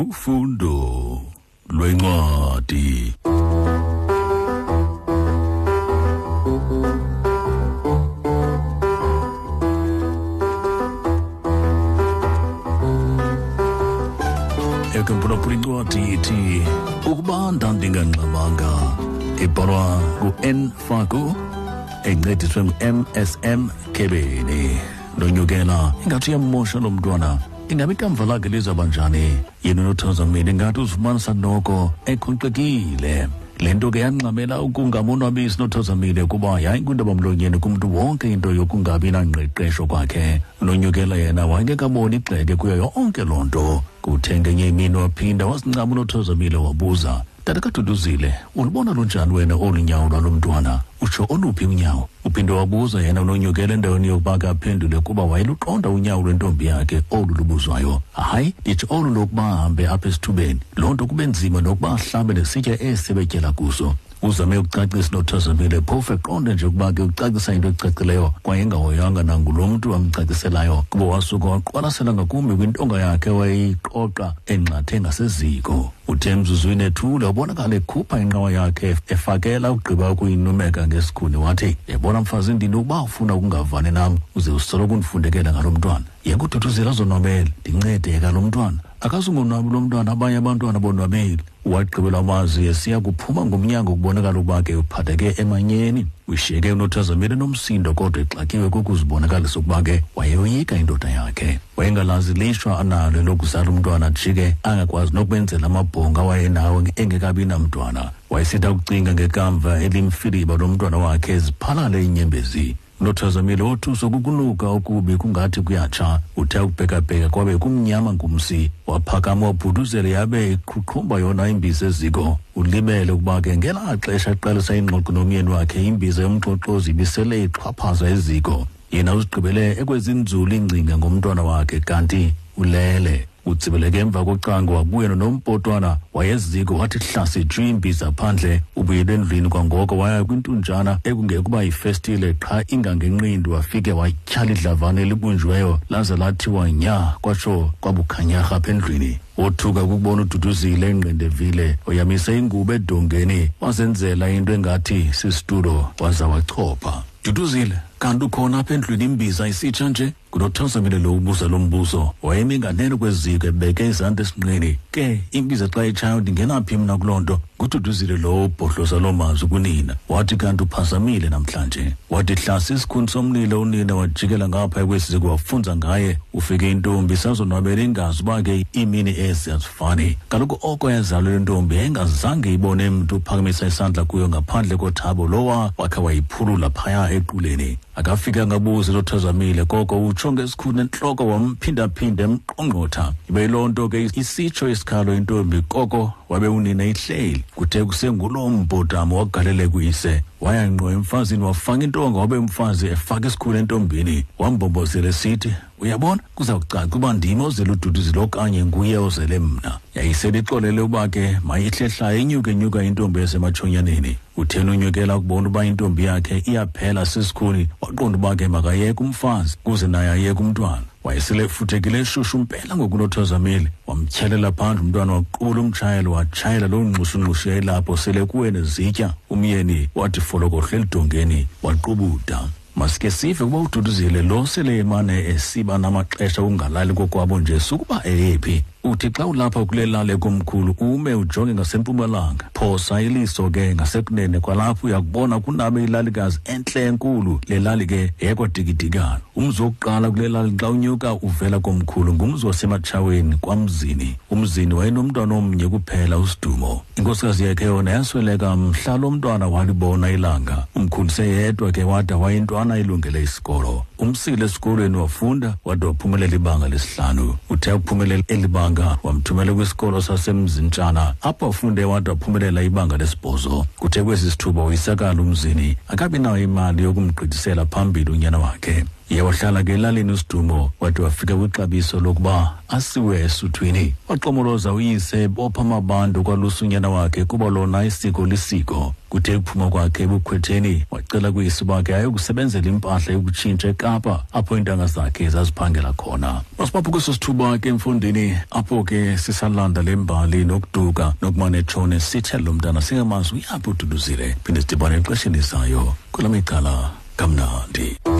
ufundo lwencwadi. Ekumpula incwadi ithi ukuba ndandinganxabanga ibhalwa ngu-N Faku encediswe ngu-MSM Kebeni. Ndonyukela ingathi yamosha lo mntwana, ingabe ikamva lakhe lizaba njani? Yena uNothazamile ingathi uzifumanisa noko ekhoxekile. Le nto ke yanqamela ukungamonwabisi uNothazamile kuba yayinkwindaba mlonyeni kumntu wonke into yokungabi nangqeqesho kwakhe. Nonyukela yena wayengekaboni igxeke kuyo yonke loo nto. Kuthe ngenye imini waphinda wasincama uNothazamile wabuza, "Tata kaDuduzile, ulibona lunjani wena olu nyawo lwalo mntwana? Utsho oluphi unyawo?" Uphinde wabuza yena uNonyukela endaweni yokuba aphendule kuba wayeluqonda unyawo lwentombi yakhe olu lubuzwayo. Hayi, ndithi olu lokuba ahambe apha esithubeni, loo nto kube nzima nokuba ahlambe nesitya esi betyela kuso. Uzame ukucacisa uNothazamile phofu eqonde nje ukuba ke ucacisa into ecacileyo kwaye engahoyanga nangulo mntu wamcaciselayo kuba wasuka waqwalasela ngakumbi kwintonga yakhe wayeyiqoqa enqathe ngaseziko. Uthe emzuzwini ethule wabonakala ekhupha inqawa yakhe efakela ugqiba ukuyinumeka ngesikhuni wathi, "Yabona mfazi ndini ukuba ufuna ukungavani nam uze usoloko undifundekela ngalo mntwana. Yeke uDuduzile azonwabele, ndincedeka lo mntwana. Akazungonwabi lo mntwana, abanye abantwana bonwabeli." Wagqibela amazi esiya kuphuma ngomnyango kubonakala ukuba ke uphatheke emanyeni. Ushiyeke uNothazamile nomsindo kodwa exakiwe kukuzibonakalisa ukuba ke wayeyoyika indoda yakhe. Wayengalazi lishwa analo lokuzala umntwana jike angakwazi nokwenzela amabhonga wayenawo engekabi namntwana. Wayesitha ukucinga ngekamva elimfiliba lomntwana wakhe eziphalale inyembezi. uNothazamile othuso kukunuka okubi kungathi kuyatsha. Uthe ukubhekabheka kwabe kumnyama ngumsi. Waphakama wabhuduzela yabe iqhuqhumba yona imbiza eziko. Ulibele ukuba ke ngela xesha aqalisa ingxoxo nomyeni wakhe imbiza yomxoxozi ibisele ixhaphaza eziko. Yena uzigqibele ekwezinzulu ingcinga ngomntwana wakhe kanti ulele. Utsibeleke emva kocango wabuya nompotwana wayeziko wathi hlasi jwi imbiza phandle. Ubuyele endlwini kwangoko waya kwintunjana ekungekuba yifestile qha ingangenqindi wafike watyhala idlavane elibunjiweyo laze lathiwa nya kwatsho kwabukhanyarha apha endlwini. Wothuka kukubona uDuduzile enqindevile oyamise ingubo edongeni wazenzela into engathi sisitulo waza wachopha. "Duduzile, kanti ukhona apha endlwini imbiza isitsha nje?" kuNothazamile lo ubuza lo mbuzo. Wayemi nganeno kweziko ebeke izandla esinqeni. "Ke imbiza xa itshayo ndingenaphi mna kuloo nto?" KuDuduzile lo ubhohloza loo mazwi kunina. Wathi kanti uphazamile namhlanje. Wathi hlasi isikhuni somlilo unina wajikela ngapha kweziko wafunza ngaye. Ufike intombi sazonwabela ingazi uba ke imini ezi azifani. Kaloku oko yazalwe intombi engazange ibone mntu uphakamisa isandla kuyo ngaphandle kothabo lowa wakhe wayiphulula phaya equleni. Akafika ngabuza uNothazamile koko utsho ngesikhuni entloko wamphinda-phinda emqongqotha. Ibe yiloo nto ke isitsho isikhalo intombi koko wabe unina ihleli. Kuthe kusenguloo mbhodamo wagalele kuyise. Waya ngqo emfazini wafanga intonga wabe umfazi efaka isikhuni entombini. Wambombozela esithi, "Uyabona kuza kucaca uba ndim ozele uDuduzile okanye nguye ozele mna." Yayisele ixolele uba ke mayihlehlayo inyukenyuka intombi esematshonyaneni. Utheni unyukela ukubona uba intombi yakhe iyaphela sisikhuni waqonda uba ke makayeke umfazi kuze naye ayeke umntwana. Wayesele futhekile eshushu mpela ngokuNothazamile. Wamtyhalela phandle umntwana waqubula umtshayelo watshayela loo ngqushungqushu yayilapho sele kuwe nezitya. Umyeni wathi folokohle elidongeni waqubuda. Masike sive kuba uDuduzile lo sele emane esiba namaxesha ungalali kokwabo nje sukuba eyephi. Uthi xa ulapha kule lali komkhulu ume ujonge ngasempumalanga. Phosa iliso ke ngasekunene kwalapho uyakubona kunabe ilalikazi enhle enkulu. Le lali ke yekwadikidikana. Umzi wokuqala kule lali xa unyuka uvela komkhulu ngumzi wasematshaweni kwaMzini. UMzini wayenomntwana omnye kuphela uSidumo. Inkosikazi yakhe yona yasweleka mhla lo mntwana walibona ilanga. Umkhulu seyedwa ke wada wayintwana ilungele isikolo. Umsile esikolweni wafunda wade waphumelela ibanga lesihlanu. Uthe ukuphumelela elibanga wamthumela kwisikolo saseMzintshana apho afunde wade waphumelela ibanga lesibhozo. Kuthe kwesi sithuba uyisakala uMzini akabi nayo imali yokumgqithisela phambili unyana wakhe. yawahlala ngelalini uSidumo wade wafika kwixabiso lokuba asiwe esuthwini waxomoloza uyise bopha amabantu kwalusunyana wakhe kuba lona isiko lisiko kuthe kuphuma kwakhe ebukhwetheni wacela kuyise bakhe ayokusebenzela impahla yokutshintsha eKapa apho iintanga zakhe zaziphangela khona. Masibapho kweso sithuba ke emfundini apho ke sisalanda lembali nokuduka nokumane tshone sithe lo mntana singamazi uyaphi ududuzile phinde sidibane exesheni lizayo kula micala kamnandi.